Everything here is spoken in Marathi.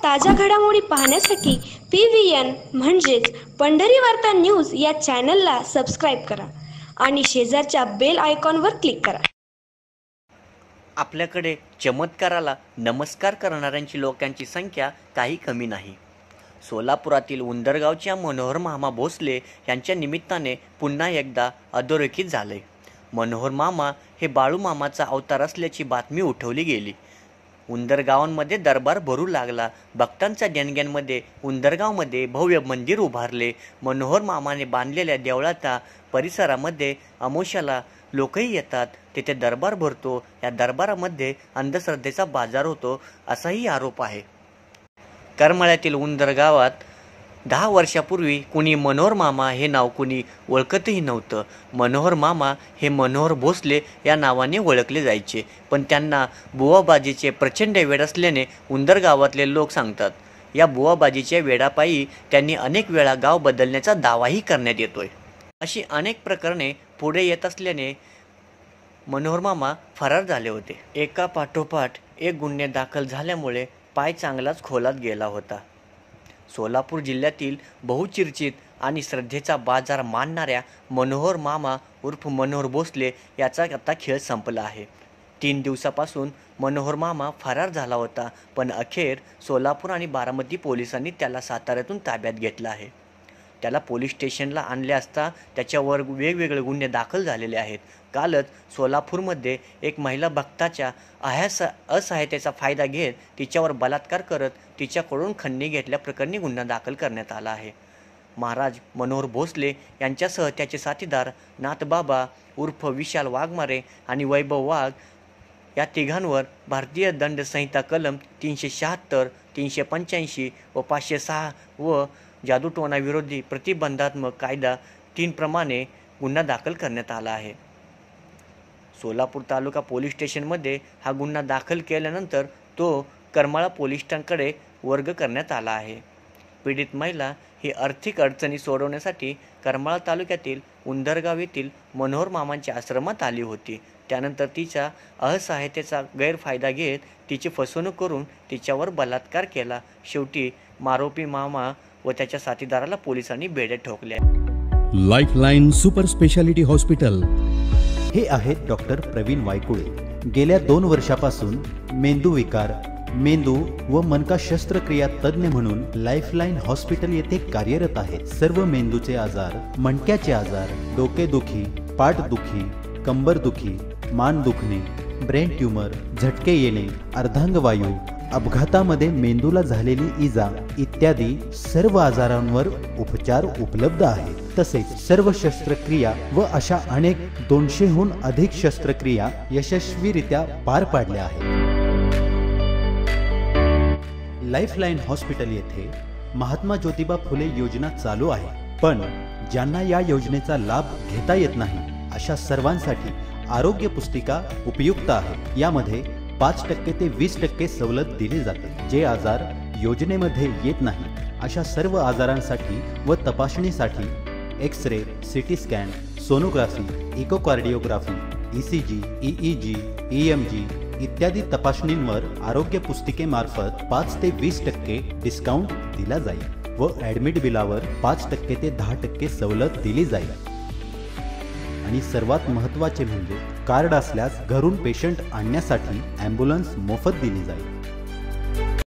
ताज्या घडामोडी पाहण्यासाठी PVN म्हणजेच पंढरी वार्ता न्यूज या चॅनलला सबस्क्राईब करा आणि शेजारच्या बेल आयकॉनवर क्लिक करा। आपल्याकडे चमत्काराला नमस्कार करणाऱ्यांची लोकांची संख्या काही कमी नाही। सोलापुरातील उंदरगावच्या मनोहर मामा भोसले यांच्या निमित्ताने पुन्हा एकदा अधोरेखित झाले। मनोहर मामा हे बाळू मामाचा अवतार असल्याची बातमी उठवली गेली। उंदरगावांमध्ये दरबार भरू लागला। भक्तांच्या देणग्यांमध्ये उंदरगावमध्ये भव्य मंदिर उभारले। मनोहर मामाने बांधलेल्या देवळाच्या परिसरामध्ये अमावास्येला लोकही येतात, तिथे दरबार भरतो। या दरबारामध्ये अंधश्रद्धेचा बाजार होतो असाही आरोप आहे। करमाळ्यातील उंदरगावात 10 वर्षापूर्वी कुणी मनोहर मामा हे नाव कुणी ओळखतही नव्हतं। मनोहर मामा हे मनोहर भोसले या नावाने ओळखले जायचे, पण त्यांना बुवाबाजीचे प्रचंड वेड असल्याने उंदरगावातले लोक सांगतात। या बुवाबाजीच्या वेडापायी त्यांनी अनेक वेळा गाव बदलण्याचा दावाही करण्यात येतोय। अशी अनेक प्रकरणे पुढे येत असल्याने मनोहर मामा फरार झाले होते। एका पाठोपाठ एक गुन्हे दाखल झाल्यामुळे पाय चांगलाच खोलात गेला होता। सोलापूर जिल्ह्यातील बहुचर्चित आणि श्रद्धेचा बाजार मानणाऱ्या मनोहर मामा उर्फ मनोहर भोसले याचा आता खेळ संपला आहे। 3 दिवसापासून मनोहर मामा फरार झाला होता, पण अखेर सोलापूर आणि बारामती पोलिसांनी त्याला साताऱ्यातून ताब्यात घेतलं आहे। त्याला पोलीस स्टेशनला आणले असता त्याच्यावर वेगवेगळे गुन्हे दाखल झालेले आहेत। कालच सोलापूरमध्ये एक महिला भक्ताच्या असहायतेचा फायदा घेत तिच्यावर बलात्कार करत तिच्याकडून खंडणी घेतल्याप्रकरणी गुन्हा दाखल करण्यात आला आहे। महाराज मनोहर भोसले यांच्यासह त्याचे साथीदार नाथबाबा उर्फ विशाल वाघमारे आणि वैभव वाघ या तिघांवर भारतीय दंड संहिता कलम 376, 385 व 506 व जादूटोणा विरोधी प्रतिबंधात्मक कायदा 3 प्रमाणे गुन्हा दाखल करण्यात आला आहे। सोलापूर तालुका पोलीस स्टेशनमध्ये हा गुन्हा दाखल केल्यानंतर तो करमाळा पोलीस स्टेशनकडे वर्ग करण्यात आला आहे। पीडित महिला ही आर्थिक अडचणी सोडवण्यासाठी करमाळा तालुक्यातील उंदरगाव येथील मनोहर मामांच्या आश्रमात आली होती। त्यानंतर तिच्या असहायतेचा गैरफायदा घेत तिची फसवणूक करून तिच्यावर बलात्कार केला। शेवटी आरोपी मामा व त्याच्या साथीदाराला पोलिसांनी बेड्या ठोकल्या। लाईफलाईन सुपर स्पेशालिटी हॉस्पिटल हे आहेत डॉक्टर प्रवीण वायकुळे। गेल्या 2 वर्षापासून मेंदू विकार, मेंदू व मनका शस्त्रक्रिया तज्ञ म्हणून लाईफलाईन हॉस्पिटल येथे कार्यरत आहेत। सर्व मेंदूचे आजार, मणक्याचे आजार, डोकेदुखी, पाठदुखी, कंबरदुखी, मान दुखणे, ब्रेन ट्यूमर, झटके येणे, अर्धांगवायू, अपघातामध्ये मेंदूला झालेली इजा इत्यादी सर्व आजारांवर उपचार उपलब्ध आहेत। तसेच सर्व शस्त्रक्रिया व अशा अनेक 200हून अधिक शस्त्रक्रिया यशस्वीरित्या पार पाडल्या आहेत। लाईफलाईन हॉस्पिटल येथे महात्मा ज्योतिबा फुले योजना चालू आहे, पण ज्यांना या योजनेचा लाभ घेता येत नाही अशा सर्वांसाठी आरोग्य पुस्तिका उपयुक्त आहे। यामध्ये 5% ते 20% सवलत दिली जाते। जे आजार योजनेमध्ये येत नाही अशा सर्व आजारांसाठी व तपासणीसाठी X-ray, CT scan, sonography, echocardiography, ECG, EEG, EMG इत्यादी तपासणींवर आरोग्य पुस्तिकेमार्फत 5 ते 20% डिस्काउंट दिला जाईल व ॲडमिट बिलावर 5% ते 10% सवलत दिली जाईल। आणि सर्वात महत्त्वाचे म्हणजे कार्ड असल्यास घरून पेशंट आणण्यासाठी ॲम्ब्युलन्स मोफत दिली जाईल।